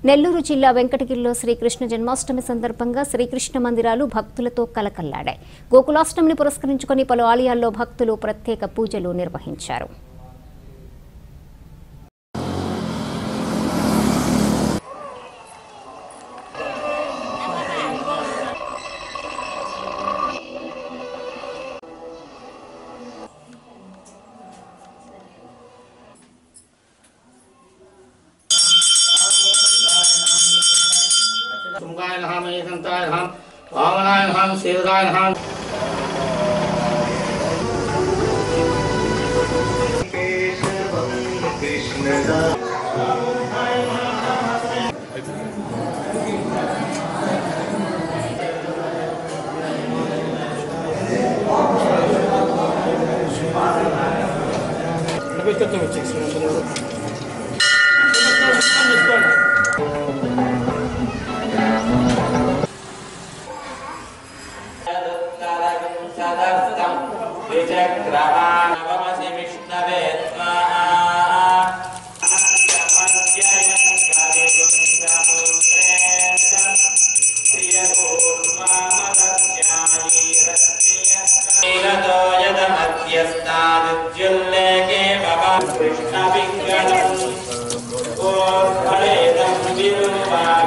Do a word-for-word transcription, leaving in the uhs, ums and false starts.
నెల్లూరు జిల్లా వెంకటగిరిలో శ్రీకృష్ణ జన్మాష్టమి సందర్భంగా శ్రీకృష్ణ మందిరాలు భక్తులతో కలకల్లాడాయి. గోకులాష్టమిని పురస్కరించుకొని పలు ఆలయాల్లో భక్తులు ప్రత్యేక పూజలు నిర్వహించారు. Sumgaya Naham, Ekantaya Naham, Vamanaya Naham, Sivadaya Naham. Krishna Vingadam, O Hare Ram Viruva.